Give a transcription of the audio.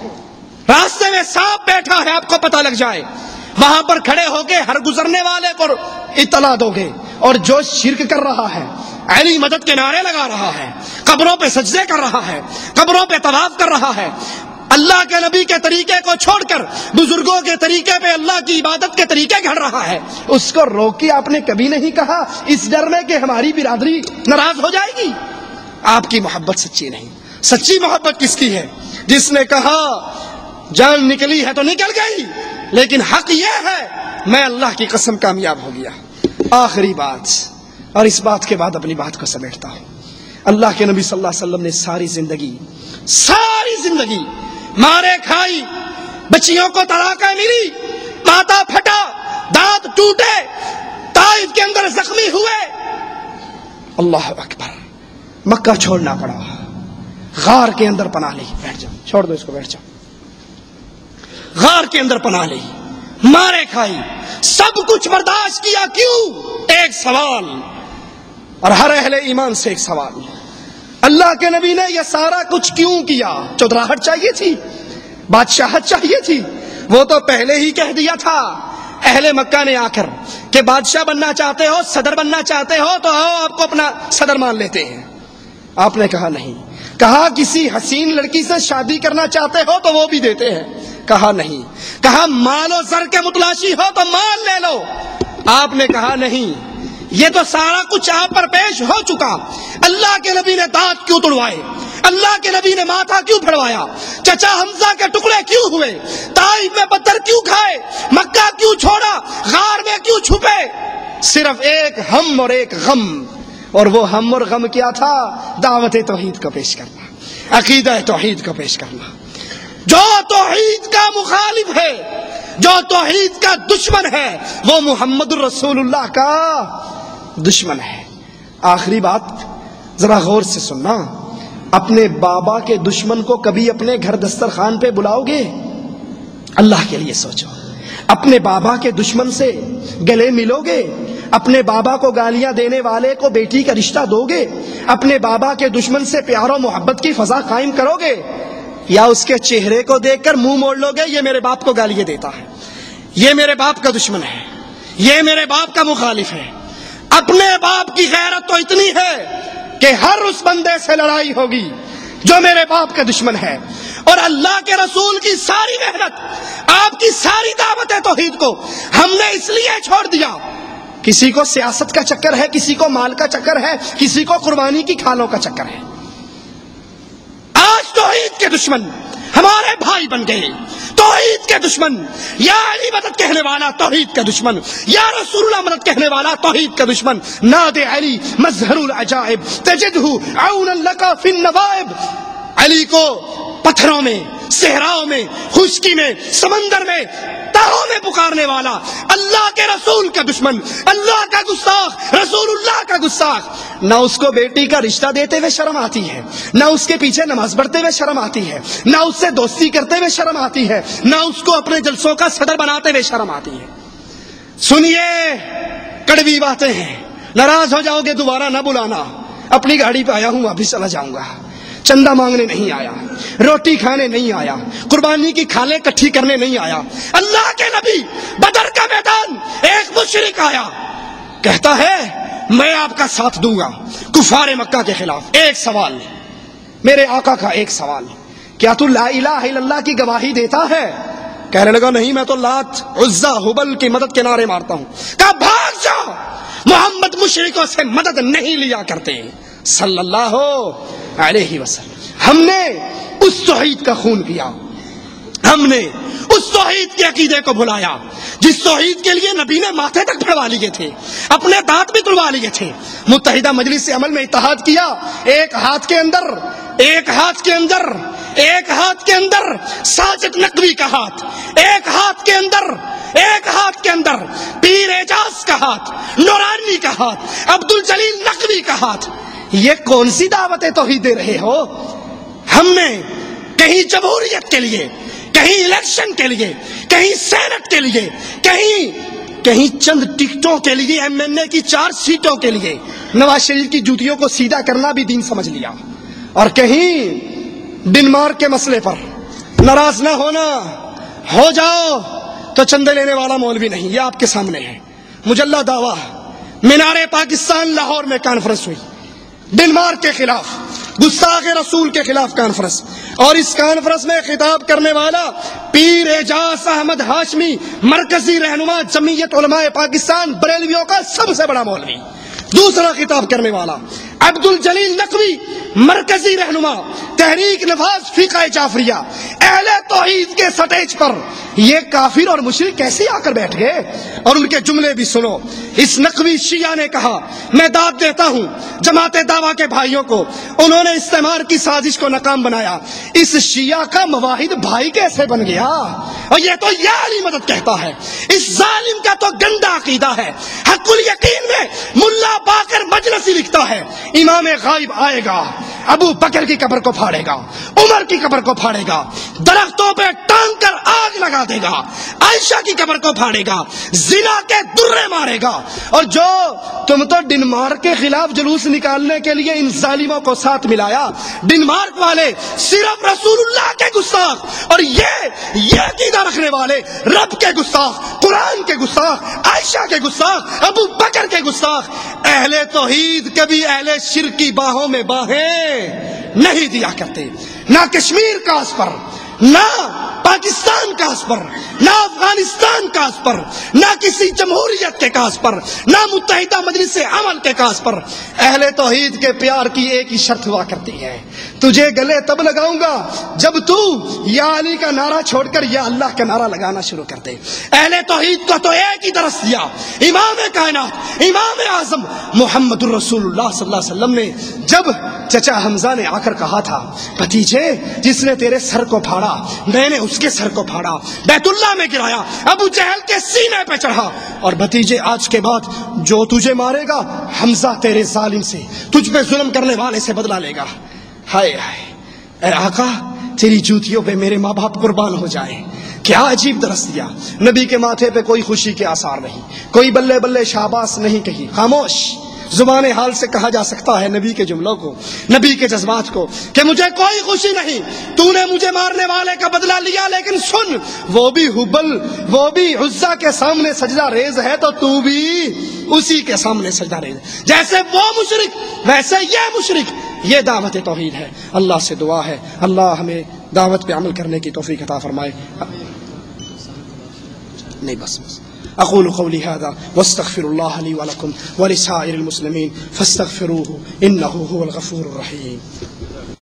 راستے میں سانپ بیٹھا ہے آپ کو پتہ لگ جائے، وہاں پر کھڑے ہو کے ہر گزرنے والے کو اطلاع دو گے. اور جو شرک کر رہا ہے، علی مدد کے نعرے لگا رہا ہے، قبروں پہ سجدے کر رہا ہے، قبروں پہ طواف کر رہا ہے، اللہ کے نبی کے طریقے کو چھوڑ کر بزرگوں کے طریقے پہ اللہ کی عبادت کے طریقے گھڑ رہا ہے، اس کو روکی آپ نے کبھی نہیں کہا اس ڈر میں کہ ہماری برادری ناراض ہو جائے گی. آپ کی محبت سچی نہیں. سچی محبت کس کی ہے؟ جس نے کہا جان نکلی ہے تو نکل گئی، لیکن حق یہ ہے میں اللہ کی قسم کامیاب ہو گیا. آخری بات، اور اس بات کے بعد اپنی بات کو سمیٹتا ہوں. اللہ کے نبی صلی اللہ علیہ وسلم نے ساری زندگی مارے کھائی، بچیوں کو طلاقیں ملی، ماتھا پھٹا، دانت ٹوٹے، طائف کے اندر زخمی ہوئے، اللہ اکبر، مکہ چھوڑنا پڑا، غار کے اندر پناہ لی. بیٹھ جاؤ، چھوڑ دو اس کو، بیٹھ جاؤ. غار کے اندر پناہ لی، مارے کھائی، سب کچھ برداشت کیا. کیوں؟ ایک سوال، اور ہر اہل ایمان سے ایک سوال، اللہ کے نبی نے یہ سارا کچھ کیوں کیا؟ چودراہٹ چاہیے تھی؟ بادشاہت چاہیے تھی؟ وہ تو پہلے ہی کہہ دیا تھا اہل مکہ نے آ کر کہ بادشاہ بننا چاہتے ہو، صدر بننا چاہتے ہو تو آؤ آپ کو اپنا صدر مان لیتے ہیں. آپ نے کہا نہیں. کہا کسی حسین لڑکی سے شادی کرنا چاہتے ہو تو وہ بھی دیتے ہیں. کہا نہیں. کہا مال و زر کے متلاشی ہو تو مال لے لو. آپ نے کہا نہیں. یہ تو سارا کچھ آپ پر پیش ہو چکا. اللہ کے نبی نے دانت کیوں توڑوائے؟ اللہ کے نبی نے ماتھا کیوں پھڑوایا؟ چچا حمزہ کے ٹکڑے کیوں ہوئے؟ طائف میں پتھر کیوں کھائے؟ مکہ کیوں چھوڑا؟ غار میں کیوں چھپے؟ صرف ایک ہم اور ایک غم، اور وہ ہم اور غم کیا تھا؟ دعوت توحید کو پیش کرنا، عقیدہ توحید کو پیش کرنا. جو توحید کا مخالف ہے، جو توحید کا دشمن ہے، وہ محمد الرسول اللہ کا دشمن ہے. آخری بات ذرا غور سے سننا. اپنے بابا کے دشمن کو کبھی اپنے گھر دسترخوان پہ بلاؤ گے؟ اللہ کے لیے سوچو. اپنے بابا کے دشمن سے گلے ملو گے؟ اپنے بابا کو گالیاں دینے والے کو بیٹی کا رشتہ دو گے؟ اپنے بابا کے دشمن سے پیار و محبت کی فضا قائم کرو گے؟ یا اس کے چہرے کو دیکھ کر منہ موڑ لو گے یہ میرے باپ کو گالیاں دیتا ہے، یہ میرے باپ کا دشمن ہے، یہ میرے باپ کا مخالف ہے؟ اپنے باپ کی غیرت تو اتنی ہے کہ ہر اس بندے سے لڑائی ہوگی جو میرے باپ کا دشمن ہے. اور اللہ کے رسول کی ساری محنت، آپ کی ساری دعوت توحید کو ہم نے اس لیے چھوڑ دیا. کسی کو سیاست کا چکر ہے، کسی کو مال کا چکر ہے، کسی کو قربانی کی کھالوں کا چکر ہے. آج توحید کے دشمن ہمارے بھائی بن گئے. توحید کے دشمن، یا علی مدد کہنے والا توحید کا دشمن، یا رسول اللہ مدد کہنے والا توحید کا دشمن. ناد علی مظہر العجائب تجدہ عونا لکا فی النوائب. علی کو پتھروں میں، صحراؤں میں، خشکی میں، سمندر میں، تہوں میں پکارنے والا اللہ کے رسول کا دشمن، اللہ کا گستاخ، رسول اللہ کا گستاخ. نہ اس کو بیٹی کا رشتہ دیتے ہوئے شرم آتی ہے، نہ اس کے پیچھے نماز پڑھتے ہوئے شرم آتی ہے، نہ اس سے دوستی کرتے ہوئے شرم آتی ہے، نہ اس کو اپنے جلسوں کا صدر بناتے ہوئے شرم آتی ہے. سنیے، کڑوی باتیں ہیں، ناراض ہو جاؤ گے دوبارہ نہ بلانا. اپنی گاڑی پہ آیا ہوں، واپس چلا جاؤں گا. چندہ مانگنے نہیں آیا، روٹی کھانے نہیں آیا، قربانی کی کھالیں کٹھی کرنے نہیں آیا. اللہ کے نبی بدر کا میدان، ایک مشرک آیا، کہتا ہے میں آپ کا ساتھ دوں گا کفار مکہ کے خلاف. ایک سوال، میرے آقا کا ایک سوال، کیا تو لا الہ الا اللہ کی گواہی دیتا ہے؟ کہنے لگا نہیں، میں تو لات، عزا، ہبل کی مدد کے نعرے مارتا ہوں. کہا بھاگ جاؤ، محمد مشرکوں سے مدد نہیں لیا کرتے صلی اللہ علیہ وسلم. ہم نے اس توحید کا خون پیا، ہم نے اس توحید کے عقیدے کو بھلایا جس توحید کے لیے نبی نے ماتھے تک پھڑوا لیے تھے، اپنے دانت بھی توڑوا لیے تھے. متحدہ مجلس عمل میں اتحاد کیا، ایک ہاتھ کے اندر ساجد نقوی کا ہاتھ، ایک ہاتھ کے اندر پیر اعجاز کا ہاتھ، نورانی کا ہاتھ، عبد الجلیل نقوی کا ہاتھ. یہ کون سی دعوت توحید دے رہے ہو؟ ہم نے کہیں جمہوریت کے لیے، کہیں الیکشن کے لیے، کہیں سینٹ کے لیے، کہیں چند ٹکٹوں کے لیے، MNA کی 4 سیٹوں کے لیے نواز شریف کی جوتیوں کو سیدھا کرنا بھی دین سمجھ لیا، اور کہیں ڈنمارک کے مسئلے پر، ناراض نہ ہونا، ہو جاؤ تو چندے لینے والا مولوی نہیں، یہ آپ کے سامنے ہے۔ مجلہ دعویٰ مینار پاکستان لاہور میں کانفرنس ہوئی، ڈنمارک کے خلاف، گستاخ رسول کے خلاف کانفرنس، اور اس کانفرنس میں خطاب کرنے والا پیر اعجاز احمد ہاشمی، مرکزی رہنما جمعیت علماء پاکستان بریلویوں کا سب سے بڑا مولوی۔ دوسرا خطاب کرنے والا عبد الجلیل نقوی، مرکزی رہنما تحریک نفاذ فقہ جعفریہ۔ اہل توحید کے سٹیج پر یہ کافر اور مشرک کیسے آ کر بیٹھ گئے؟ اور ان کے جملے بھی سنو۔ اس نقوی شیعہ نے کہا، میں داد دیتا ہوں جماعت دعویٰ کے بھائیوں کو، انہوں نے استعمار کی سازش کو ناکام بنایا۔ اس شیعہ کا مواحد بھائی کیسے بن گیا؟ اور یہ تو یا علی مدد کہتا ہے۔ اس ظالم کا تو گندا عقیدہ ہے۔ حق الیقین میں ملا باقر مجلسی لکھتا ہے، امام غائب آئے گا، ابو بکر کی قبر کو پھاڑے گا، عمر کی قبر کو پھاڑے گا، درختوں پہ ٹانگ کر آگ لگا دے گا، عائشہ کی قبر کو پھاڑے گا، زنا کے درے مارے گا۔ اور جو تم تو ڈنمارک کے خلاف جلوس نکالنے کے لیے ان ظالموں کو ساتھ ملایا، ڈنمارک والے صرف رسول اللہ کے گستاخ، اور یہ عقیدہ رکھنے والے رب کے گستاخ، قرآن کے گستاخ، عائشہ کے گستاخ، ابو بکر کے گستاخ۔ اہل توحید کبھی اہل شرک کی باہوں میں باہیں نہیں دیا کرتے، نہ کشمیر کا اس پر، نہ پاکستان کا اس پر، نہ افغانستان کا اس پر، نہ کسی جمہوریت کے کاس پر، نہ متحدہ مجلس عمل کے کاس پر۔ اہل توحید کے پیار کی ایک ہی شرط ہوا کرتی ہے، تجھے گلے تب لگاؤں گا جب تو یا علی کا نعرہ چھوڑ کر یا اللہ کا نعرہ لگانا شروع کر دے۔ اہل توحید کو تو ایک ہی درس دیا امام کائنات، امام اعظم محمد الرسول اللہ صلی اللہ علیہ وسلم نے، جب چچا حمزہ نے آ کر کہا تھا، بھتیجے جس نے تیرے سر کو پھاڑا میں نے اس کے سر کو پھاڑا، بیت اللہ میں گرایا، ابو جہل کے سینے پہ چڑھا، اور بھتیجے آج کے بعد جو تجھے مارے گا حمزہ تیرے ظالم سے، تجھ پہ ظلم کرنے والے سے بدلہ لے گا۔ ہائے ہائے، اے آقا تیری جوتیوں پہ میرے ماں باپ قربان ہو جائیں۔ کیا عجیب درس دیا۔ نبی کے ماتھے پہ کوئی خوشی کے آثار نہیں، کوئی بلے بلے شاباش نہیں کہی، خاموش۔ زبان حال سے کہا جا سکتا ہے نبی کے جملوں کو، نبی کے جذبات کو، کہ مجھے کوئی خوشی نہیں، تو نے مجھے مارنے والے کا بدلہ لیا، لیکن سن، وہ بھی حبل، وہ بھی عزا کے سامنے سجدہ ریز ہے تو تو بھی اسی کے سامنے سجدہ ریز ہے۔ جیسے وہ مشرک ویسے یہ مشرک۔ یہ دعوت توحید ہے۔ اللہ سے دعا ہے اللہ ہمیں دعوت پہ عمل کرنے کی توفیق عطا فرمائے۔ نہیں بس اقول قولی هذا واستغفر الله لي ولكم ولسائر المسلمين فاستغفروه انه هو الغفور الرحيم۔